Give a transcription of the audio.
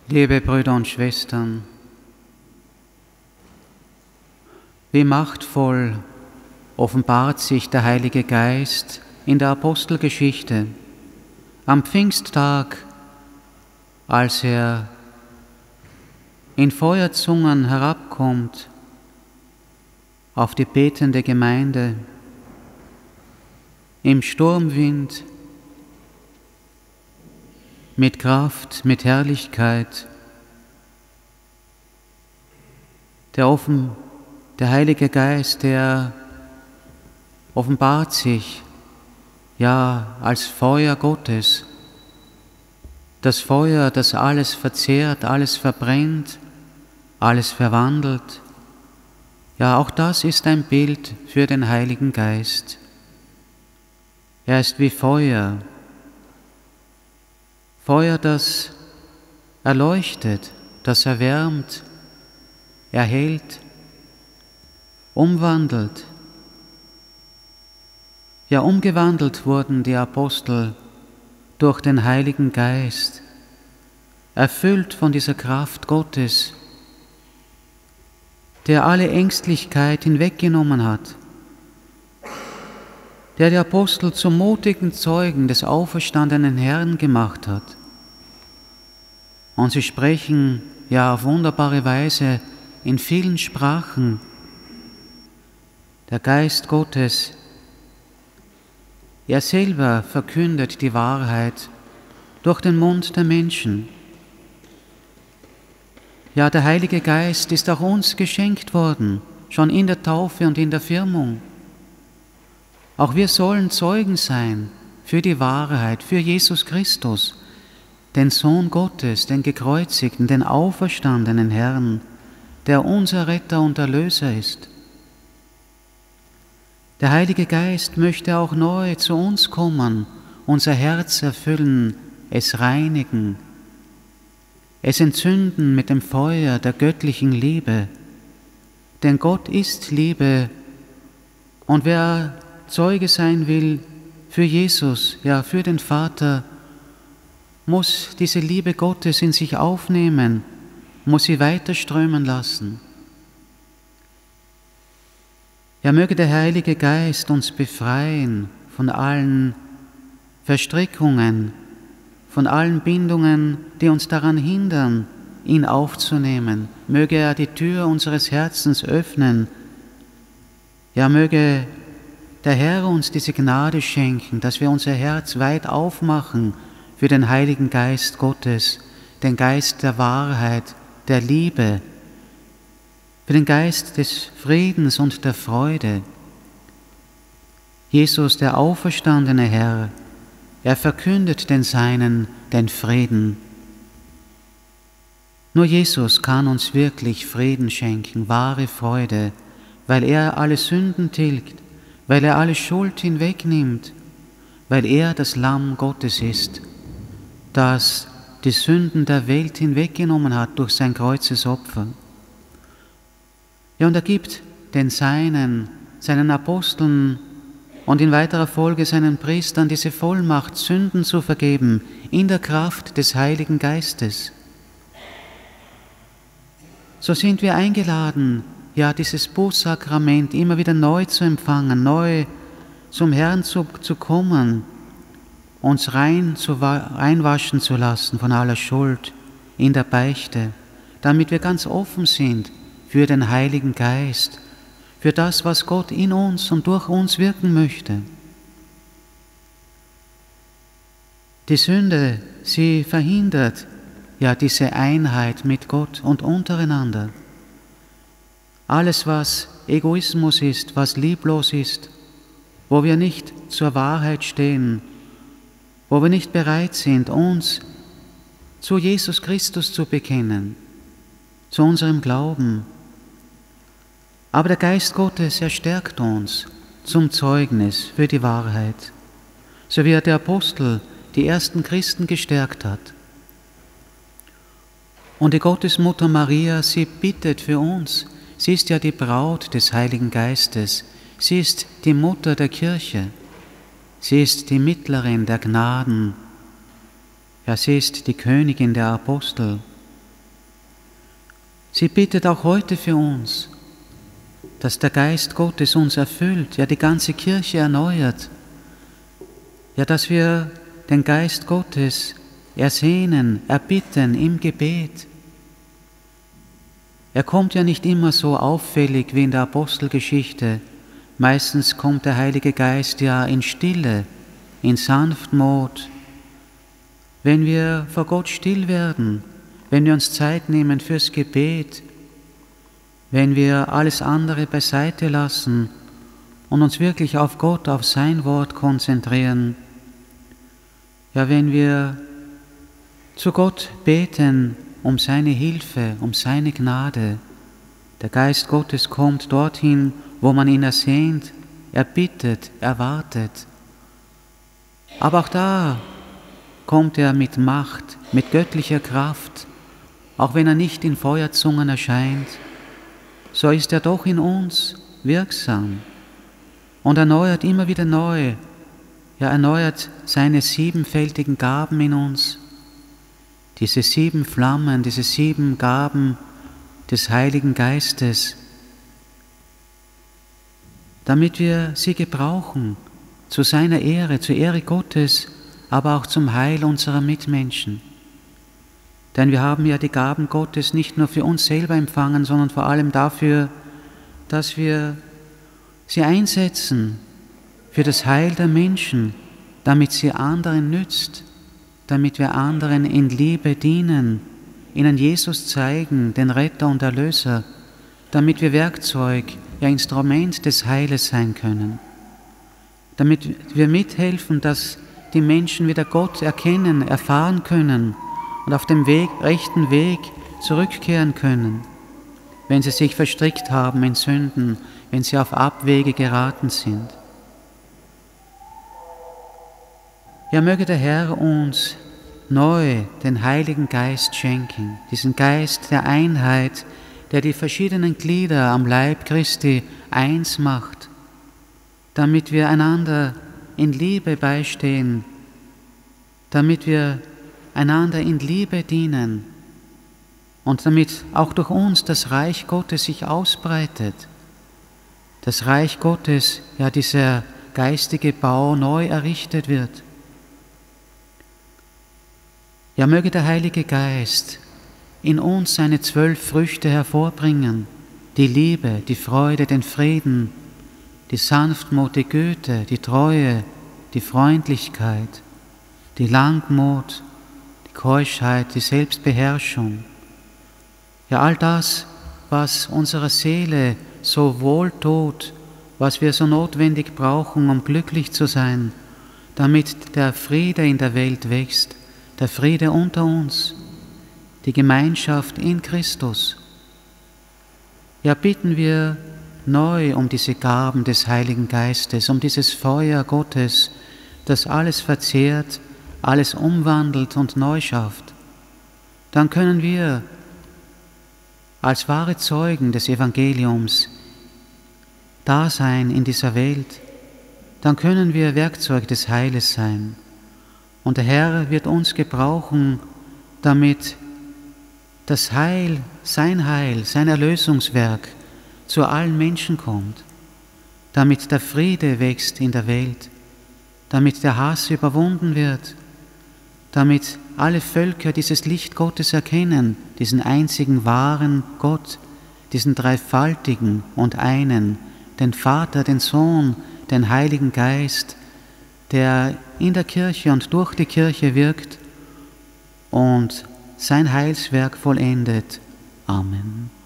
Liebe Brüder und Schwestern, wie machtvoll offenbart sich der Heilige Geist in der Apostelgeschichte am Pfingsttag, als er in Feuerzungen herabkommt auf die betende Gemeinde, im Sturmwind, mit Kraft, mit Herrlichkeit. Der Heilige Geist, der offenbart sich, ja, als Feuer Gottes. Das Feuer, das alles verzehrt, alles verbrennt, alles verwandelt. Ja, auch das ist ein Bild für den Heiligen Geist. Er ist wie Feuer. Feuer, das erleuchtet, das erwärmt, erhält, umwandelt. Ja, umgewandelt wurden die Apostel durch den Heiligen Geist, erfüllt von dieser Kraft Gottes, der alle Ängstlichkeit hinweggenommen hat, der die Apostel zum mutigen Zeugen des auferstandenen Herrn gemacht hat. Und sie sprechen ja auf wunderbare Weise in vielen Sprachen. Der Geist Gottes, er selber verkündet die Wahrheit durch den Mund der Menschen. Ja, der Heilige Geist ist auch uns geschenkt worden, schon in der Taufe und in der Firmung. Auch wir sollen Zeugen sein für die Wahrheit, für Jesus Christus, den Sohn Gottes, den gekreuzigten, den auferstandenen Herrn, der unser Retter und Erlöser ist. Der Heilige Geist möchte auch neu zu uns kommen, unser Herz erfüllen, es reinigen, es entzünden mit dem Feuer der göttlichen Liebe. Denn Gott ist Liebe, und wer Zeuge sein will für Jesus, ja für den Vater, muss diese Liebe Gottes in sich aufnehmen, muss sie weiterströmen lassen. Ja, möge der Heilige Geist uns befreien von allen Verstrickungen, von allen Bindungen, die uns daran hindern, ihn aufzunehmen. Möge er die Tür unseres Herzens öffnen. Ja, möge der Herr uns diese Gnade schenken, dass wir unser Herz weit aufmachen für den Heiligen Geist Gottes, den Geist der Wahrheit, der Liebe, für den Geist des Friedens und der Freude. Jesus, der auferstandene Herr, er verkündet den Seinen den Frieden. Nur Jesus kann uns wirklich Frieden schenken, wahre Freude, weil er alle Sünden tilgt, weil er alle Schuld hinwegnimmt, weil er das Lamm Gottes ist, das die Sünden der Welt hinweggenommen hat durch sein Kreuzesopfer. Ja, und er gibt den Seinen, seinen Aposteln und in weiterer Folge seinen Priestern diese Vollmacht, Sünden zu vergeben, in der Kraft des Heiligen Geistes. So sind wir eingeladen, ja, dieses Bußsakrament immer wieder neu zu empfangen, neu zum Herrn zu kommen, uns reinwaschen zu lassen von aller Schuld in der Beichte, damit wir ganz offen sind für den Heiligen Geist, für das, was Gott in uns und durch uns wirken möchte. Die Sünde, sie verhindert ja diese Einheit mit Gott und untereinander. Alles, was Egoismus ist, was lieblos ist, wo wir nicht zur Wahrheit stehen, wo wir nicht bereit sind, uns zu Jesus Christus zu bekennen, zu unserem Glauben. Aber der Geist Gottes, er stärkt uns zum Zeugnis für die Wahrheit, so wie er der Apostel die ersten Christen gestärkt hat. Und die Gottesmutter Maria, sie bittet für uns. Sie ist ja die Braut des Heiligen Geistes. Sie ist die Mutter der Kirche. Sie ist die Mittlerin der Gnaden. Ja, sie ist die Königin der Apostel. Sie bittet auch heute für uns, dass der Geist Gottes uns erfüllt, ja die ganze Kirche erneuert, ja dass wir den Geist Gottes ersehnen, erbitten im Gebet. Er kommt ja nicht immer so auffällig wie in der Apostelgeschichte. Meistens kommt der Heilige Geist ja in Stille, in Sanftmut. Wenn wir vor Gott still werden, wenn wir uns Zeit nehmen fürs Gebet, wenn wir alles andere beiseite lassen und uns wirklich auf Gott, auf sein Wort konzentrieren, ja, wenn wir zu Gott beten um seine Hilfe, um seine Gnade, der Geist Gottes kommt dorthin, wo man ihn ersehnt, erbittet, erwartet. Aber auch da kommt er mit Macht, mit göttlicher Kraft, auch wenn er nicht in Feuerzungen erscheint, so ist er doch in uns wirksam und erneuert immer wieder neu. Er erneuert seine siebenfältigen Gaben in uns, diese 7 Flammen, diese 7 Gaben des Heiligen Geistes, damit wir sie gebrauchen zu seiner Ehre, zur Ehre Gottes, aber auch zum Heil unserer Mitmenschen. Denn wir haben ja die Gaben Gottes nicht nur für uns selber empfangen, sondern vor allem dafür, dass wir sie einsetzen für das Heil der Menschen, damit sie anderen nützt, damit wir anderen in Liebe dienen, ihnen Jesus zeigen, den Retter und Erlöser, damit wir Werkzeug, ja Instrument des Heiles sein können, damit wir mithelfen, dass die Menschen wieder Gott erkennen, erfahren können und auf dem rechten Weg zurückkehren können, wenn sie sich verstrickt haben in Sünden, wenn sie auf Abwege geraten sind. Ja, möge der Herr uns neu den Heiligen Geist schenken, diesen Geist der Einheit, der die verschiedenen Glieder am Leib Christi eins macht, damit wir einander in Liebe beistehen, damit wir einander in Liebe dienen und damit auch durch uns das Reich Gottes sich ausbreitet. Das Reich Gottes, ja dieser geistige Bau neu errichtet wird. Ja, möge der Heilige Geist in uns seine 12 Früchte hervorbringen, die Liebe, die Freude, den Frieden, die Sanftmut, die Güte, die Treue, die Freundlichkeit, die Langmut, die Keuschheit, die Selbstbeherrschung. Ja, all das, was unserer Seele so wohl tut, was wir so notwendig brauchen, um glücklich zu sein, damit der Friede in der Welt wächst, der Friede unter uns, die Gemeinschaft in Christus. Ja, bitten wir neu um diese Gaben des Heiligen Geistes, um dieses Feuer Gottes, das alles verzehrt, alles umwandelt und neu schafft. Dann können wir als wahre Zeugen des Evangeliums da sein in dieser Welt. Dann können wir Werkzeug des Heiles sein. Und der Herr wird uns gebrauchen, damit das Heil, sein Erlösungswerk zu allen Menschen kommt, damit der Friede wächst in der Welt, damit der Hass überwunden wird, damit alle Völker dieses Licht Gottes erkennen, diesen einzigen wahren Gott, diesen dreifaltigen und einen, den Vater, den Sohn, den Heiligen Geist, der in der Kirche und durch die Kirche wirkt und sein Heilswerk vollendet. Amen.